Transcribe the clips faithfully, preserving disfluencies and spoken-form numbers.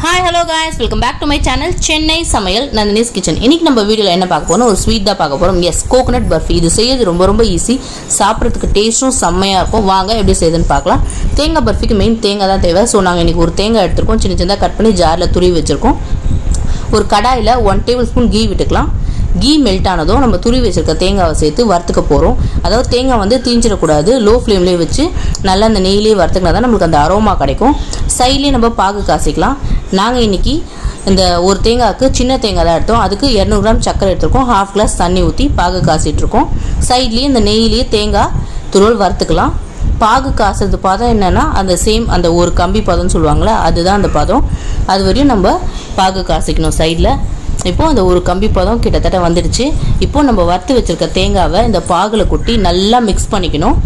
Hi, hello guys, welcome back to my channel Chennai Samayal, Nandhini's kitchen. இன்னைக்கு நம்ம வீடியோல என்ன பார்க்க போறோம்? ஒரு ஸ்வீட் தான் பார்க்க போறோம். Yes, coconut burfi. இது செய்யறது ரொம்ப ரொம்ப ஈஸி. சாப்பிடுறதுக்கு டேஸ்டும் செம்மையா இருக்கும். வாங்க எப்படி செய்யுதுன்னு பார்க்கலாம். தேங்காய் பர்ஃபிக்கு மெயின் தேங்காய் தான் தேவை. சோ நாங்க இன்னைக்கு ஒரு தேங்காய் எடுத்துறோம். சின்ன சின்னதா கட் பண்ணி ஜார்ல துருவி வச்சிருக்கோம். ஒரு கடாயில one tablespoon கீ விட்டுக்கலாம். கீ மெல்ட் ஆனதும் நம்ம துருவி வச்சிருக்க தேங்காவை சேர்த்து வறுத்துக்க போறோம். அதாவது தேங்காய் வந்து தீஞ்சிர கூடாது. லோ ஃப்ளேம்லயே வச்சு நல்லா அந்த நெய்யிலே வறுத்துக்கினா தான் நமக்கு அந்த அரோமா கிடைக்கும். சைடுலயே நம்ம பாகு காசிக்கலாம். நாங்க இன்னைக்கு இந்த ஒரு தேங்காய்க்கு சின்ன தேங்காய் தான் எடுத்தோம். அதுக்கு இருநூறு கிராம் சக்கரை எடுத்துருக்கோம். half glass தண்ணி ஊற்றி பாகு காசிட்டு இருக்கோம். சைட்லயே இந்த நெய்யிலேயே தேங்காய் துருவல் வறுத்துக்கலாம். பாகு காசுறது பதம் என்னன்னா அந்த சேம் அந்த ஒரு கம்பி பதம்னு சொல்லுவாங்களே அதுதான் அந்த பதம். அது வரையும் நம்ம பாகு காசிக்கணும் சைடில். இப்போ அந்த ஒரு கம்பி பதம் கிட்டத்தட்ட வந்துடுச்சு. இப்போ நம்ம வறுத்து வச்சிருக்க தேங்காவை இந்த பாகுல கொட்டி நல்லா மிக்ஸ் பண்ணிக்கணும்.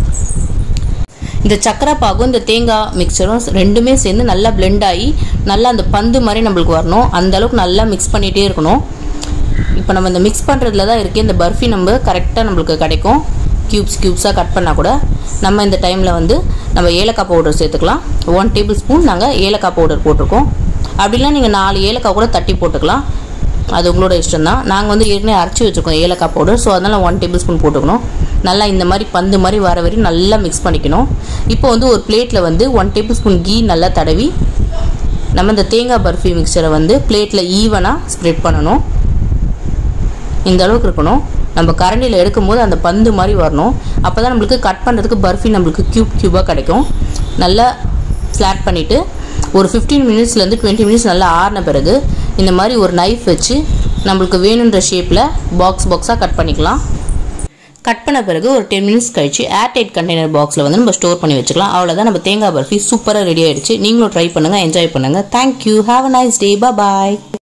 இந்த சக்கரை பாகும் இந்த தேங்காய் மிக்சரும் ரெண்டுமே சேர்ந்து நல்லா பிளெண்ட் ஆகி நல்லா அந்த பந்து மாதிரி நம்மளுக்கு வரணும். அந்த அளவுக்கு நல்லா மிக்ஸ் பண்ணிகிட்டே இருக்கணும். இப்போ நம்ம இந்த மிக்ஸ் பண்ணுறதுல தான் இருக்குது இந்த பர்ஃபி நம்ம கரெக்டாக நம்மளுக்கு கிடைக்கும். க்யூப்ஸ் க்யூப்ஸாக கட் பண்ணால் கூட நம்ம இந்த டைமில் வந்து நம்ம ஏலக்காய் பவுடர் சேர்த்துக்கலாம். ஒன் டேபிள் ஸ்பூன் நாங்கள் ஏலக்காய் பவுடர் போட்டிருக்கோம். அப்படிலாம் நீங்கள் நாலு ஏலக்காய் கூட தட்டி போட்டுக்கலாம். அது உங்களோட இஷ்டம் தான். நாங்கள் வந்து ஏற்கனவே அரைச்சி வச்சுருக்கோம் ஏலக்காய் பவுடர். ஸோ அதனால் ஒன் டேபிள் ஸ்பூன் போட்டுக்கணும். நல்லா இந்த மாதிரி பந்து மாதிரி வர வரையும் நல்லா மிக்ஸ் பண்ணிக்கணும். இப்போ வந்து ஒரு பிளேட்டில் வந்து ஒன் டேபிள் ஸ்பூன் கீ நல்லா தடவி நம்ம இந்த தேங்காய் பர்ஃபி மிக்சரை வந்து பிளேட்டில் ஈவனாக ஸ்ப்ரெட் பண்ணணும். இந்த அளவுக்கு இருக்கணும். நம்ம கரண்டியில் எடுக்கும் போது அந்த பந்து மாதிரி வரணும். அப்போ தான் நம்மளுக்கு கட் பண்ணுறதுக்கு பர்ஃபி நம்மளுக்கு க்யூப் க்யூபாக கிடைக்கும். நல்லா ஃப்ளாட் பண்ணிவிட்டு ஒரு ஃபிஃப்டீன் மினிட்ஸ்லேருந்து டுவெண்ட்டி மினிட்ஸ் நல்லா ஆறின பிறகு இந்த மாதிரி ஒரு நைஃப் வச்சு நம்மளுக்கு வேணுன்ற ஷேப்பில் பாக்ஸ் பாக்ஸாக கட் பண்ணிக்கலாம். கட் பண்ண பிறகு ஒரு டென் மினிட்ஸ் கழிச்சு ஏர்டைட் கண்டெய்னர் பாக்ஸில் வந்து நம்ம ஸ்டோர் பண்ணி வச்சுக்கலாம். அவ்வளோதான், நம்ம தேங்காய் பர்ஃபி சூப்பராக ரெடி ஆகிடுச்சு. நீங்களும் ட்ரை பண்ணுங்கள், என்ஜாய் பண்ணுங்கள். Thank you, have a nice day, bye.